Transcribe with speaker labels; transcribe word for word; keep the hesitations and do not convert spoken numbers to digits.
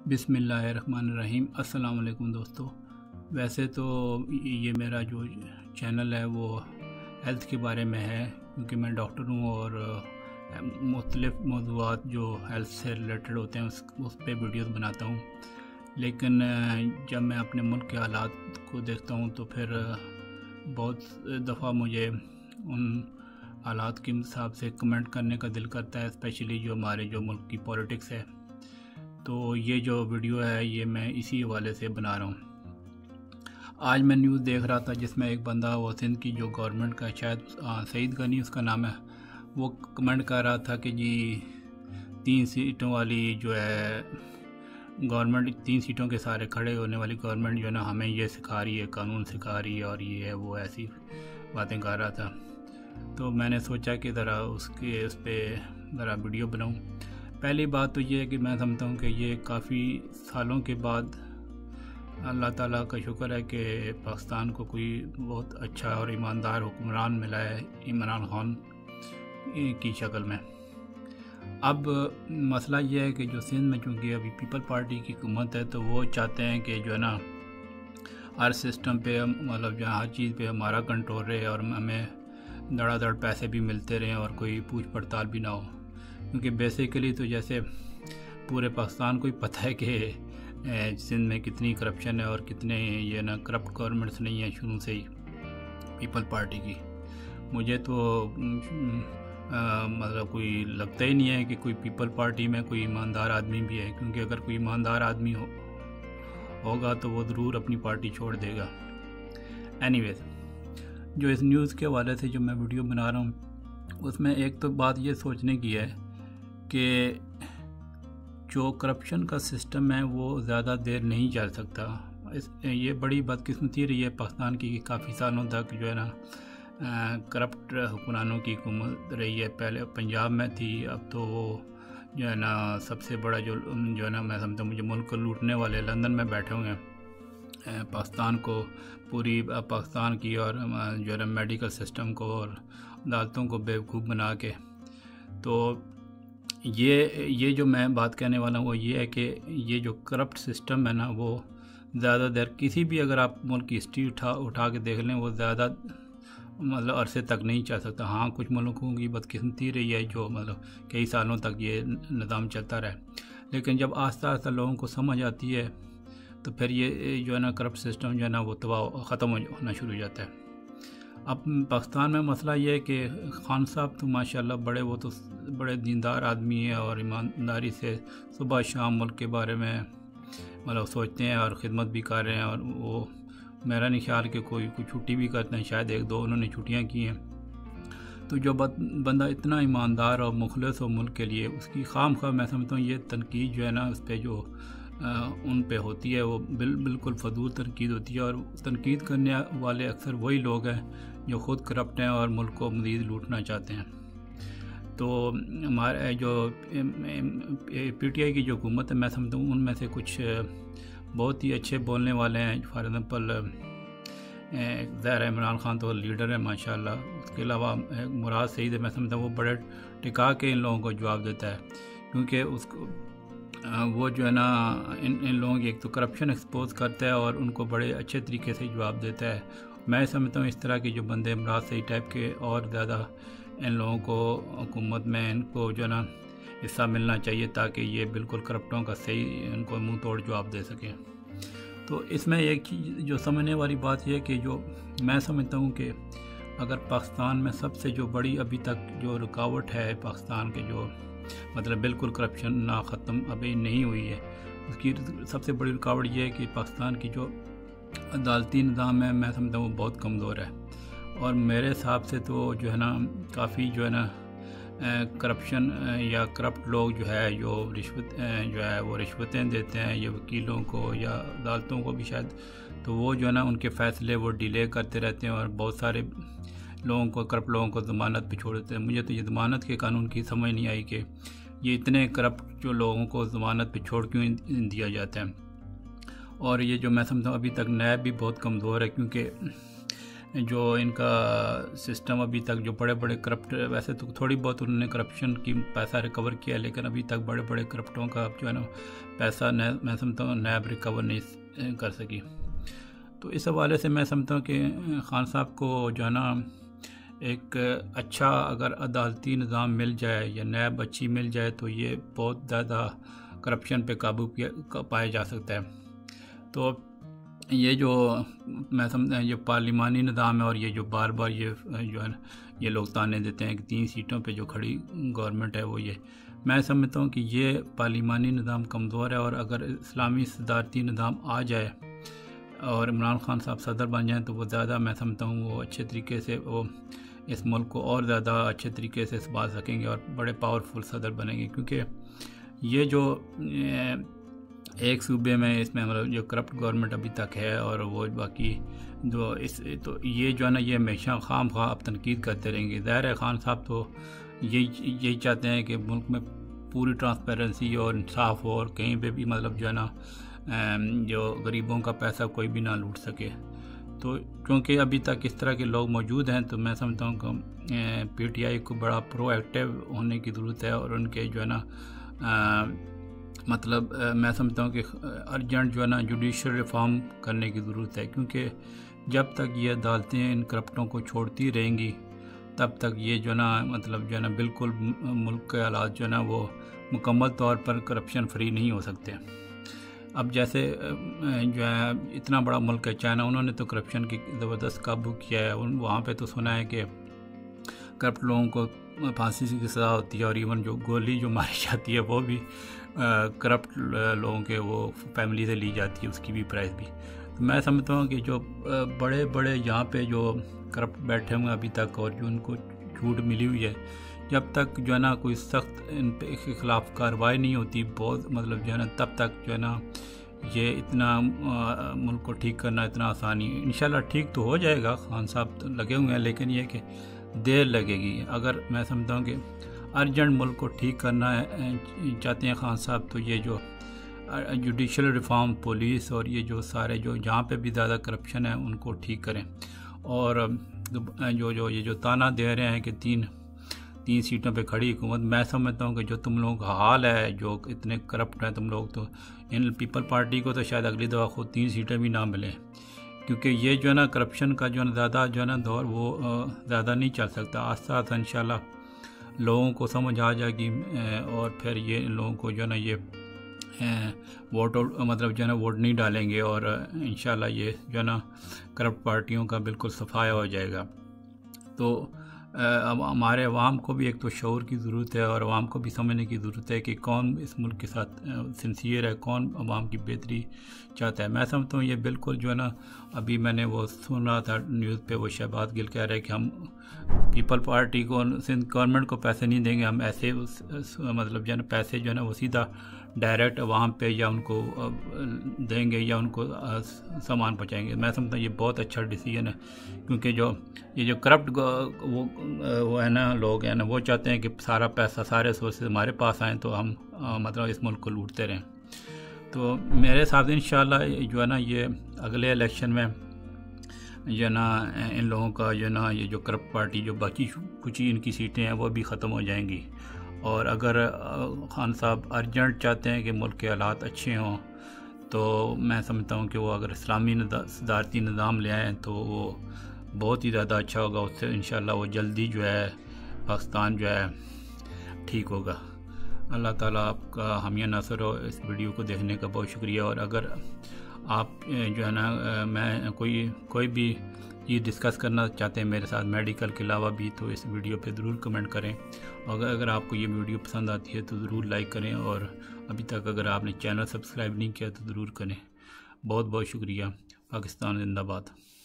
Speaker 1: बिस्मिल्लाहिर्रहमानिर्रहीम। अस्सलाम वालेकुम दोस्तों। वैसे तो ये मेरा जो चैनल है वो हेल्थ के बारे में है, क्योंकि मैं डॉक्टर हूँ और मुख्तलिफ़ मौज़ूआत जो हेल्थ से रिलेटेड होते हैं उस उस पर वीडियोस बनाता हूँ। लेकिन जब मैं अपने मुल्क के हालात को देखता हूँ तो फिर बहुत दफ़ा मुझे उन हालात के हिसाब से कमेंट करने का दिल करता है, स्पेशली जो हमारे जो मुल्क की पॉलिटिक्स है। तो ये जो वीडियो है ये मैं इसी हवाले से बना रहा हूँ। आज मैं न्यूज़ देख रहा था जिसमें एक बंदा वो सिंध की जो गवर्नमेंट का, शायद सईद गनी उसका नाम है, वो कमेंट कर रहा था कि जी तीन सीटों वाली जो है गवर्नमेंट, तीन सीटों के सारे खड़े होने वाली गवर्नमेंट जो है ना हमें ये सिखा रही है, कानून सिखा रही है और ये है वो, ऐसी बातें कर रहा था। तो मैंने सोचा कि ज़रा उसके उस पर ज़रा वीडियो बनाऊँ। पहली बात तो ये है कि मैं समझता हूँ कि ये काफ़ी सालों के बाद अल्लाह ताला का शुक्र है कि पाकिस्तान को कोई बहुत अच्छा और ईमानदार हुक्मरान मिला है, इमरान खान की शक्ल में। अब मसला ये है कि जो सिंध में चूँकि अभी पीपल पार्टी की हुकूमत है तो वो चाहते हैं कि जो है ना हर सिस्टम पे, मतलब जहाँ हर चीज़ पे हमारा कंट्रोल रहे और हमें धड़ाधड़ पैसे भी मिलते रहें और कोई पूछ पड़ताल भी ना हो। क्योंकि बेसिकली तो जैसे पूरे पाकिस्तान को ही पता है कि सिंध में कितनी करप्शन है और कितने ये ना करप्ट गवर्नमेंट्स नहीं है शुरू से ही पीपल पार्टी की। मुझे तो आ, मतलब कोई लगता ही नहीं है कि कोई पीपल पार्टी में कोई ईमानदार आदमी भी है, क्योंकि अगर कोई ईमानदार आदमी हो होगा तो वो ज़रूर अपनी पार्टी छोड़ देगा। एनीवेज, जो इस न्यूज़ के हवाले से जो मैं वीडियो बना रहा हूँ उसमें एक तो बात ये सोचने की है कि जो करप्शन का सिस्टम है वो ज़्यादा देर नहीं चल सकता। इस ये बड़ी बदकिस्मती रही है पाकिस्तान की कि काफ़ी सालों तक जो है ना करप्ट हुक्मरानों की हुकूमत रही है। पहले पंजाब में थी, अब तो वो जो है ना सबसे बड़ा जो जो है ना मैं समझता हूँ मुझे मुल्क को लूटने वाले लंदन में बैठे हुए हैं, पाकिस्तान को, पूरी पाकिस्तान की और जो है ना मेडिकल सिस्टम को और अदालतों को बेवकूफ़ बना के। तो ये ये जो मैं बात कहने वाला हूँ वो ये है कि ये जो करप्ट सिस्टम है ना वो ज़्यादा देर, किसी भी अगर आप मुल्क की हिस्ट्री उठा उठा के देख लें, वो ज़्यादा मतलब अरसे तक नहीं चल सकता। हाँ, कुछ मुल्कों की बदकिस्मती रही है जो मतलब कई सालों तक ये निज़ाम चलता रहा, लेकिन जब आस्ता आस्ता लोगों को समझ आती है तो फिर ये जो है ना करप्ट सिस्टम जो है ना वो तबाह ख़त्म होना शुरू हो जाता है। अब पाकिस्तान में मसला ये है कि खान साहब तो माशाल्लाह बड़े, वो तो बड़े दीनदार आदमी है और ईमानदारी से सुबह शाम मुल्क के बारे में मतलब सोचते हैं और ख़िदमत भी कर रहे हैं। और वो मेरा नहीं ख्याल कि कोई कोई छुट्टी भी करते हैं, शायद एक दो उन्होंने छुट्टियां की हैं। तो जो बंदा इतना ईमानदार और मुखलिस हो मुल्क के लिए, उसकी खाम खा मैं समझता हूँ ये तनकीद जो है ना उस पर जो आ, उन पे होती है वो बिल बिल्कुल फजूल तनकीद होती है। और तनकीद करने वाले अक्सर वही लोग हैं जो ख़ुद करप्ट हैं और मुल्क को मज़ीद लूटना चाहते हैं। तो हमारे जो पी टी आई की जो हुकूमत है मैं समझता हूँ उनमें से कुछ बहुत ही अच्छे बोलने वाले हैं। फॉर एग्ज़ाम्पल ज़ाहिर इमरान खान तो लीडर है माशाल्लाह, उसके अलावा मुराद सईद है, मैं समझता हूँ वो बड़े टिका के इन लोगों को जवाब देता है, क्योंकि उसको वो जो है ना इन इन लोगों की एक तो करप्शन एक्सपोज करता है और उनको बड़े अच्छे तरीके से जवाब देता है। मैं समझता हूँ इस तरह के जो बंदे मुराद सही टाइप के और ज़्यादा इन लोगों को हुकूमत में इनको जो है ना हिस्सा मिलना चाहिए, ताकि ये बिल्कुल करप्टों का सही इनको मुंह तोड़ जवाब दे सकें। तो इसमें एक चीज़ जो समझने वाली बात यह है कि जो मैं समझता हूँ कि अगर पाकिस्तान में सबसे जो बड़ी अभी तक जो रुकावट है पाकिस्तान के, जो मतलब बिल्कुल करप्शन ना ख़त्म अभी नहीं हुई है, उसकी सबसे बड़ी रुकावट ये है कि पाकिस्तान की जो अदालती निज़ाम है मैं समझता हूँ वो बहुत कमज़ोर है। और मेरे हिसाब से तो जो है ना काफ़ी जो है ना करप्शन या करप्ट लोग जो है जो रिश्वत जो है वो रिश्वतें देते हैं या वकीलों को या अदालतों को भी शायद, तो वो जो है ना उनके फ़ैसले वो डिले करते रहते हैं और बहुत सारे लोगों को, करप्ट लोगों को ज़मानत पे छोड़ देते हैं। मुझे तो ये ज़मानत के कानून की समझ नहीं आई कि ये इतने करप्ट जो लोगों को ज़मानत पे छोड़ क्यों दिया जाता है। और ये जो मैं समझता हूँ अभी तक नैब भी बहुत कमज़ोर है, क्योंकि जो इनका सिस्टम अभी तक जो बड़े बड़े करप्ट, वैसे तो थोड़ी बहुत उन्होंने करप्शन की पैसा रिकवर किया, लेकिन अभी तक बड़े बड़े करप्टों का जो है ना पैसा न, मैं समझता हूँ नैब रिकवर नहीं कर सकी। तो इस हवाले से मैं समझता हूँ कि खान साहब को जो है ना एक अच्छा अगर अदालती निज़ाम मिल जाए या नैब अच्छी मिल जाए तो ये बहुत ज़्यादा करप्शन पे काबू पाया जा सकता है। तो ये जो मैं समझता जो पार्लिमानी निज़ाम है और ये जो बार बार ये जो है ये लोग ताने देते हैं कि तीन सीटों पे जो खड़ी गवर्नमेंट है वो, ये मैं समझता हूँ कि ये पार्लिमानी निज़ाम कमज़ोर है। और अगर इस्लामी सदारती निज़ाम आ जाए और इमरान खान साहब सदर बन जाएँ तो वो ज़्यादा मैं समझता हूँ वो अच्छे तरीके से वो इस मुल्क को और ज़्यादा अच्छे तरीके से संभाल सकेंगे और बड़े पावरफुल सदर बनेंगे। क्योंकि ये जो एक सूबे में इसमें मतलब जो करप्ट गवर्नमेंट अभी तक है और वो बाकी जो इस तो ये जो है ना ये हमेशा खाम खा अब तनकीद करते रहेंगे। ज़ाहिर है खान साहब तो यही यही चाहते हैं कि मुल्क में पूरी ट्रांसपेरेंसी और इंसाफ हो और कहीं पे भी मतलब जो है ना जो गरीबों का पैसा कोई भी ना लूट सके। तो क्योंकि अभी तक इस तरह के लोग मौजूद हैं तो मैं समझता हूँ कि पीटीआई को बड़ा प्रोएक्टिव होने की ज़रूरत है और उनके जो है ना आ, मतलब आ, मैं समझता हूँ कि अर्जेंट जो है ना जुडिशल रिफॉर्म करने की ज़रूरत है। क्योंकि जब तक ये अदालतें इन करप्टों को छोड़ती रहेंगी तब तक ये जो है ना मतलब जो है ना बिल्कुल मुल्क के हालात जो है ना वो मुकम्मल तौर पर करप्शन फ्री नहीं हो सकते। अब जैसे जो है इतना बड़ा मुल्क है चाइना, उन्होंने तो करप्शन की ज़बरदस्त काबू किया है। उन वहाँ पे तो सुना है कि करप्ट लोगों को फांसी की सज़ा होती है और इवन जो गोली जो मारी जाती है वो भी करप्ट लोगों के वो फैमिली से ली जाती है, उसकी भी प्राइस भी। तो मैं समझता हूँ कि जो बड़े बड़े यहाँ पे जो करप्ट बैठे हुए अभी तक और जो उनको छूट मिली हुई है, जब तक जो है ना कोई सख्त इन पे के ख़िलाफ़ कार्रवाई नहीं होती बहुत मतलब जो है ना तब तक जो है ना ये इतना आ, मुल्क को ठीक करना इतना आसानी इंशाल्लाह ठीक तो हो जाएगा। खान साहब तो लगे हुए हैं लेकिन ये कि देर लगेगी। अगर मैं समझता हूँ कि अर्जेंट मुल्क को ठीक करना है चाहते हैं खान साहब तो ये जो जुडिशल रिफॉर्म, पुलिस और ये जो सारे जो जहाँ पे भी ज़्यादा करप्शन है उनको ठीक करें। और जो जो ये जो ताना दे रहे हैं कि तीन तीन सीटों पे खड़ी हुकूमत, मैं समझता हूँ कि जो तुम लोगों का हाल है जो इतने करप्ट हैं तुम लोग, तो इन पीपल पार्टी को तो शायद अगली दफ़ा खुद तीन सीटें भी ना मिलें। क्योंकि ये जो है ना करप्शन का जो है ज़्यादा जो है ना दौर वो ज़्यादा नहीं चल सकता। आस्ता आस्ता इंशाल्लाह लोगों को समझ आ जाएगी और फिर ये इन लोगों को जो है ना ये वोट मतलब जो है ना वोट नहीं डालेंगे और इंशाल्लाह ये जो है ना करप्ट पार्टियों का बिल्कुल सफाया हो जाएगा। तो अब हमारे अवाम को भी एक तो शऊर की ज़रूरत है और अवाम को भी समझने की ज़रूरत है कि कौन इस मुल्क के साथ सिंसियर है, कौन अवाम की बेहतरी चाहता है। मैं समझता हूँ ये बिल्कुल जो है ना अभी मैंने वो सुन रहा था न्यूज़ पे, वो शहबाज गिल कह रहे हैं कि हम पीपल पार्टी को सिंध गवर्नमेंट को पैसे नहीं देंगे, हम ऐसे उस, उस, मतलब जो है ना पैसे जो है ना वो सीधा डायरेक्ट अवाम पे या उनको देंगे या उनको सामान पहुँचाएंगे। मैं समझता हूँ ये बहुत अच्छा डिसीजन है। क्योंकि जो ये जो करप्ट वो वो है ना लोग हैं ना वो चाहते हैं कि सारा पैसा सारे सोर्सेज हमारे पास आएँ तो हम आ, मतलब इस मुल्क को लूटते रहें। तो मेरे हिसाब से इंशाल्लाह जो है ना ये अगले इलेक्शन में जो है ना इन लोगों का जो है ना ये जो करप्ट पार्टी जो बाकी कुछ इनकी सीटें हैं वो भी ख़त्म हो जाएंगी। और अगर खान साहब अर्जेंट चाहते हैं कि मुल्क के हालात अच्छे हों तो मैं समझता हूँ कि वो अगर इस्लामी सदारती निज़ाम ले आएँ तो वो बहुत ही ज़्यादा अच्छा होगा। उससे इंशाल्लाह वो जल्दी जो है पाकिस्तान जो है ठीक होगा। अल्लाह ताला आपका हमिया नासर हो। इस वीडियो को देखने का बहुत शुक्रिया। और अगर आप जो है ना मैं कोई कोई भी ये डिस्कस करना चाहते हैं मेरे साथ मेडिकल के अलावा भी तो इस वीडियो पे ज़रूर कमेंट करें। और अगर आपको ये वीडियो पसंद आती है तो ज़रूर लाइक करें और अभी तक अगर आपने चैनल सब्सक्राइब नहीं किया तो ज़रूर करें। बहुत बहुत शुक्रिया। पाकिस्तान जिंदाबाद।